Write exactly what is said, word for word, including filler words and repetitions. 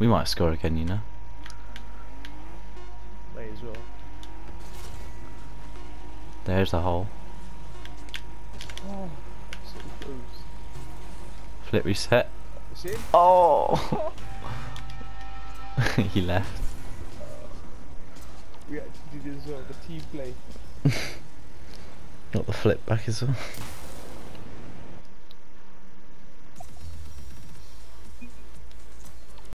We might score again, you know. May as well. There's a hole. Oh, so close. Flip reset. It's in? Oh! He left. We actually did as well, the team play. Got the flip back as well.